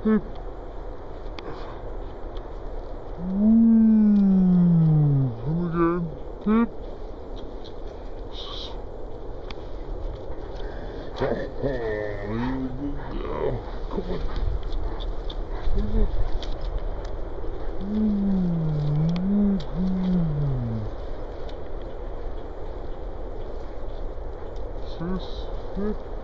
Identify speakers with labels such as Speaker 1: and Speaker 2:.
Speaker 1: Pip. Come again. Pip. Oh, you're good now. Come on. Sis, Pip.